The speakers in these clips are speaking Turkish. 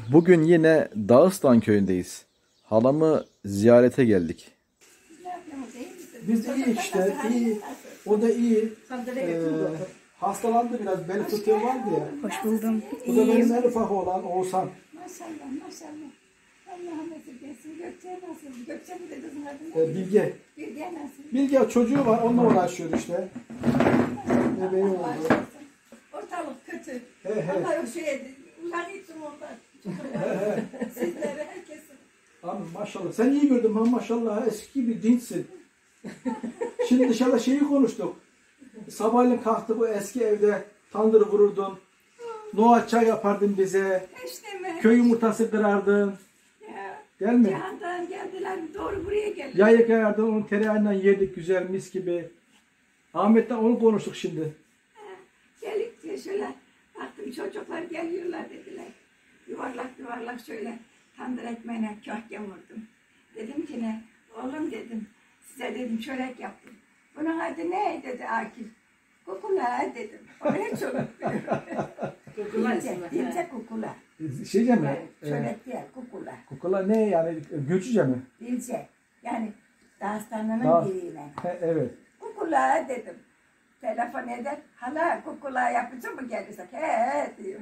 Bugün yine Dağıstan köyündeyiz. Halamı ziyarete geldik. Biz de iyi işte, iyi. O da iyi. Hastalandı biraz, bel fıtığı vardı ya. Hoş buldum. Bu da benim en ufak olan Oğuzhan. Maşallah maşallah. Allah'a nasip etsin. Gökçe nasıl? Gökçe mi dedi kızın adını? Bilge. Bilge nasıl? Bilge çocuğu var, onunla uğraşıyor işte. Bebeği oldu. Ortalık kötü. He he. Allah yok şey uzak gitsin ondan. Sizlere herkesin. Abi maşallah. Sen iyi gördün ha maşallah. Eski bir dinçsin. Şimdi dışarıda şeyi konuştuk. Sabahleyin kalktı bu eski evde tandırı vururdun. Noa çay yapardın bize. İşte mi? Köy yumurtası kırardın. Ya, Değil mi? Cihan'dan geldiler doğru buraya geldiler. Yayık ayardın, onun tereyağından yedik güzel mis gibi. Ahmet'ten onu konuştuk şimdi. Gelip diye şöyle baktım çocuklar geliyorlar dediler. Yuvarlak yuvarlak şöyle tandır ekmeğine köhkem vurdum. Dedim ki ne? Oğlum dedim. Size dedim çörek yaptım. Bunun adı ne dedi Akif? Kukula dedim. Onu hiç unutmuyorum. Dilce kukula. Şeyce mi? Çörek değil kukula. Kukula ne yani? Göçüce mi? Dilce. Yani Dağıstanlı'nın Dağ- diliyle. Evet. Kukula dedim. Telefon eder. Hala kukula yapınca mı gelirsek? He diyor.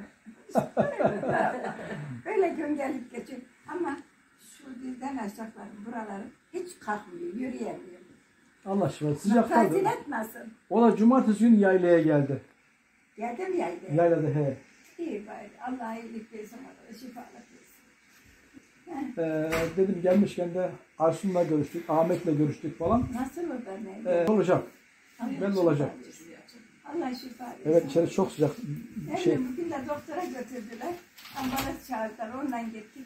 Böyle gün gelip geçiyor. Ama şu dilden aşağıların buraları hiç kalkmıyor, yürüyemiyor. Allah şifa. Sıcak kaldı. Fazilet nasıl? O da cumartesi günü yaylaya geldi. Geldi mi yaydı? Yaylada he. İyi bari. Allah iyilik versin ona, şifalık versin. Dedim gelmişken de Arsun'la görüştük, Ahmet'le görüştük falan. Nasıl o da ne? Olacak. Allah Ben de şifa olacak. versin. Allah şifa versin. Evet içeri çok sıcak. Şey. Bugün de doktora götürdüler. Ambulans çağırdılar. Ondan gittik.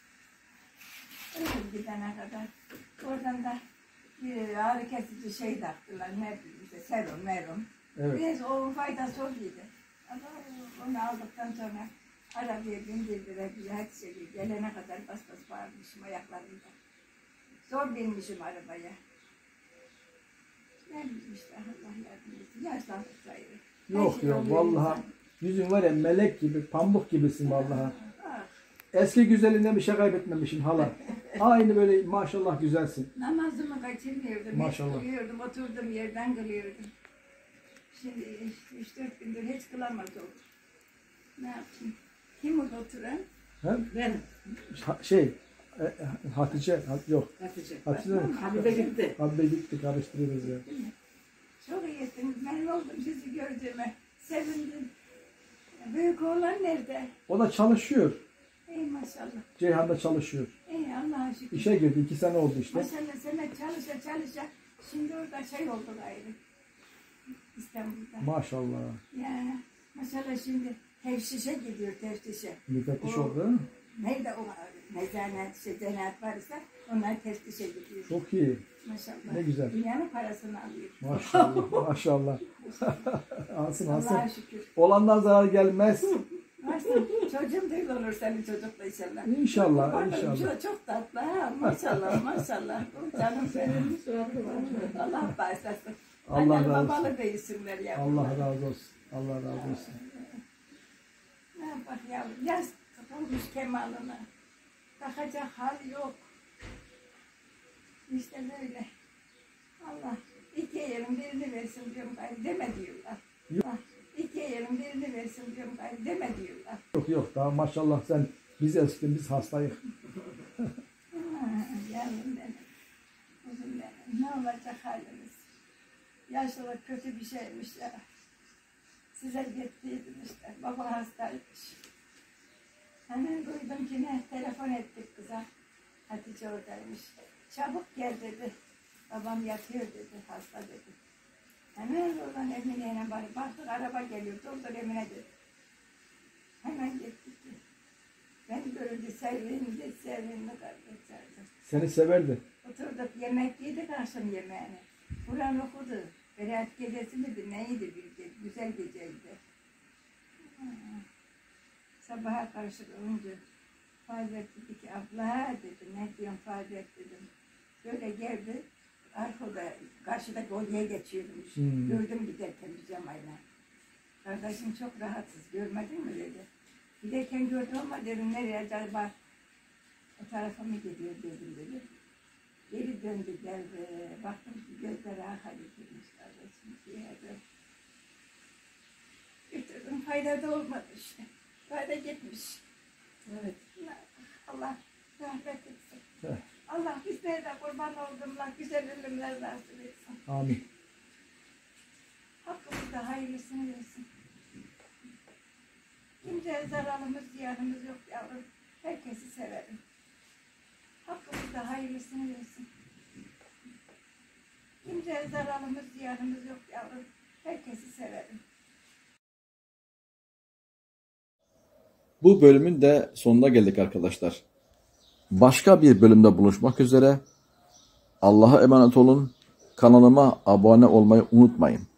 Öyle gidene kadar. Oradan da bir ağrı kesici şey taktılar. Ne bileyim işte serum merum. Evet. Biraz o faydası olduydu. Ama onu aldıktan sonra arabaya bindirdiler. Bir hadi gelene kadar bas bas bağırmışım ayaklarımda. Zor binmişim arabaya. Ne bileyim işte Allah yardım etsin. Yaşlandık gayrı. Yok yok vallahi yüzün var ya melek gibi, pamuk gibisin vallahi. Eski güzelinden bir şey kaybetmemişsin hala. Aynı böyle maşallah güzelsin. Namazımı kaçırmıyordum. Maşallah. Hiç kılıyordum, oturdum yerden kılıyordum. Şimdi 3-4 gündür hiç kılamaz oldum. Ne yapayım? Kim orada oturan? He? Ben Hatice, yok. Hatice. Hatice mi? Habibe gitti. Habibe gitti, karıştırıyoruz ya. Çok iyisiniz. Memnun oldum sizi gördüğüme. Sevindim. Büyük oğlan nerede? O da çalışıyor. Ey maşallah. Ceyhan'da çalışıyor. Ey Allah'a şükür. İşe girdi, 2 sene oldu işte. Maşallah sana çalışa. Şimdi orada şey oldu gayrı. İstanbul'da. Maşallah. Ya maşallah şimdi teftişe gidiyor teftişe. Müfettiş O- oldu. Nerede o mezanet, zanaat varsa onlar teftişe gidiyor. Çok iyi. Maşallah. Ne güzel. Dünyanın parasını alıyor. Maşallah, maşallah. alsın. Allah'a şükür. Olandan zarar gelmez. Varsın çocuğum değil olur senin çocukla inşallah. İnşallah, Bakın, inşallah. Çok tatlı ha maşallah maşallah. O canım benim. Allah bağışlasın. Allah Annem razı olsun. babalı da isimler ya. Allah razı olsun. Allah razı olsun. Ne bak yavrum yaz bulmuş kemalını. Takacak hal yok. İşte böyle. Allah iki yerin birini versin diyorum gayrı deme diyorlar. Yok. Ah, iki yerin birini versin diyorum gayrı deme diyorlar. Yok yok daha maşallah sen biz eskiden biz hastayız. Yavrum benim. Kuzum benim. Ne olacak halimiz? Yaşlılık kötü bir şeymiş ya. Size gittiydim işte. Baba hastaymış. Hemen duydum ki ne? Telefon ettik kıza. Hatice oradaymış. Çabuk gel dedi. Babam yatıyor dedi. Hasta dedi. Hemen oradan Emine'ye bari. Baktık araba geliyor. Doktor Emine dedi. Hemen gittik. Ben görüldü sevindi kardeşlerdim. Seni severdi. Oturduk yemek yedik akşam yemeğini. Kur'an okudu. Berat gecesi miydi neydi bir gece, güzel geceydi. Sabaha karşı olunca Fazlet dedi ki abla dedi ne diyorsun Fazlet dedim. Böyle geldi arkada karşıdaki odaya geçiyormuş. Gördüm giderken pijamayla. Kardeşim çok rahatsız görmedin mi dedi. Giderken gördüm ama dedim nereye acaba o tarafa mı gidiyor dedim dedi. Geri döndü geldi. Baktım ki gözleri akar gitmiş kardeşim. Götürdüm. Fayda da olmadı işte. Fayda gitmiş. Evet. Allah rahmet etsin. Evet. Allah bizlere de kurban olduğumla güzel ölümler nasip etsin. Amin. Hakkımızda hayırlısını versin. Kimseye zararımız, ziyanımız yok yavrum. Herkesi severim. Hakkımızda hayırlısını versin. Kimseye zararımız, ziyanımız yok yavrum. Herkesi severim. Bu bölümün de sonuna geldik arkadaşlar. Başka bir bölümde buluşmak üzere. Allah'a emanet olun. Kanalıma abone olmayı unutmayın.